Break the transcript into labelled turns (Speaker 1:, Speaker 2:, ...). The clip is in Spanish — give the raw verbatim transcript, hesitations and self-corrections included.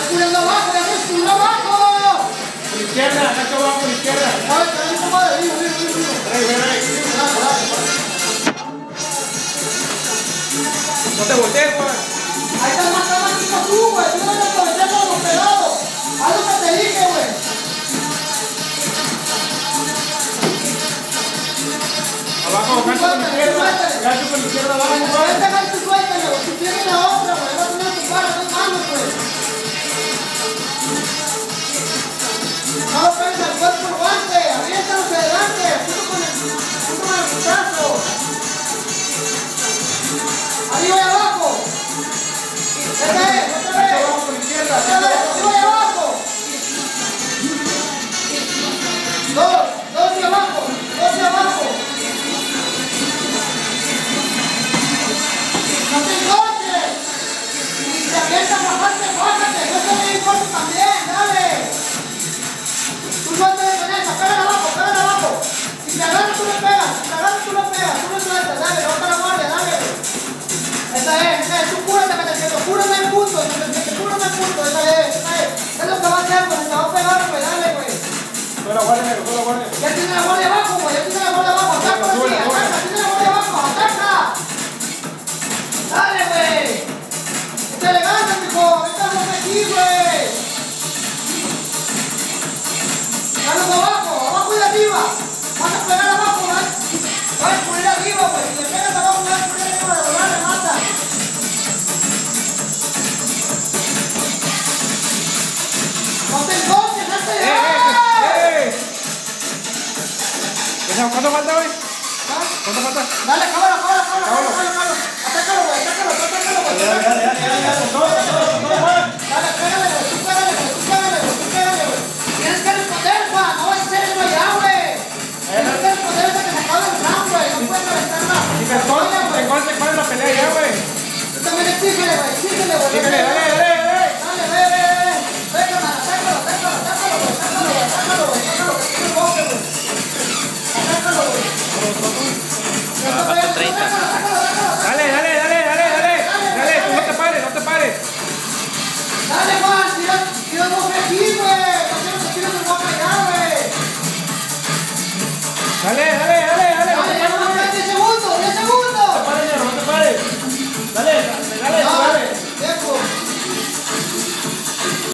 Speaker 1: cubriendo abajo, ya se cubrió abajo.
Speaker 2: Por izquierda, acá abajo, por izquierda.
Speaker 1: A ver, trae un poco de vivo, vivo, vivo, vivo.
Speaker 2: Ven, ven, ven.
Speaker 1: Dale, dale, dale.
Speaker 2: No te voltees, Juan.
Speaker 1: Ahí está más dramático tú, güey. Tú no me aprovechas como los pegados. Haz lo que te dije, güey.
Speaker 2: Abajo, gancho por izquierda. Gancho por izquierda, abajo, Juan.
Speaker 1: Suéltale, gancho, suéltale, güey. Si tienes la otra, güey. No tienes tu cara, no mames, güey. No lo pegues al cuerpo por guante. Aviéntalo hacia adelante. Junto con el, junto con el putazo. Arriba y abajo. Esta es, otra vez.
Speaker 2: Abajo por izquierda.
Speaker 1: Otra vez, arriba y abajo. Dos, dos y abajo, dos y abajo. No te encoches. Si te avientas, bajarte, bájate. Yo te doy corto también, dale. Tú suelta de derecha, pégale abajo, pégale abajo. Si te agarras, tú le pegas. Si te agarras, tú le pegas. Tú le sueltas, dale, levanta la guardia, dale. Esta es, esta es. Tú cúrate, que te siento. Cúrame el punto, cúrame el punto. Esta es, esta es. Es lo que va a hacer, pues. Te va a pegar, pues, dale, güey.
Speaker 2: Fuera, guardia, fuera, guardia.
Speaker 1: Ya tiene la guardia abajo, güey. Ya tiene la guardia abajo. Ataca, sí, ataca. Tiene la guardia abajo. Ataca. Dale, güey. Te levantas, mijo. Estamos aquí, güey. Dale abajo, abajo y arriba. Vas a pegar abajo, ¿verdad? Vas a poner arriba, güey. Si le pegas abajo, vas a poner arriba de volar, le mata. No te encoches, no te
Speaker 2: ¡Eh, eh, eh! ¿Cuánto falta, güey? ¿Cuánto falta?
Speaker 1: Dale, cámara, cámara, cámara, cámara, cámara. Atácalo, güey, atácalo, atácalo, güey.
Speaker 2: Dale, dale, dale, dale, dale, con todo, con todo, con todo, Juan.
Speaker 1: Dale, pégale, güey, tú pégale, güey, tú pégale, güey, tú pégale, güey. Tienes que responder, Juan, no vas a hacer eso allá, güey. Tienes que responder hasta que se acabe el round, güey, no puedes reventar nada.
Speaker 2: Si te escondes, te escondes, ¿cuál es la pelea ya, güey?
Speaker 1: Tú también exígele, güey, exígele, güey.
Speaker 2: Dígale, dale, dale, dale.
Speaker 1: Dale, ve, ve, ve. Ve, cámara, sácalo, sácalo, sácalo, güey, sácalo, güey, sácalo, güey, sácalo, que tiene boque, güey. Sácalo, güey.
Speaker 3: Falta treinta.
Speaker 2: Dale, dale, dale, dale, dale. Dale, tú no te pares, no te pares.
Speaker 1: Dale, Juan, tira, tira el boque aquí, güey. No quiero que tires el boque allá, güey.
Speaker 2: Dale, dale.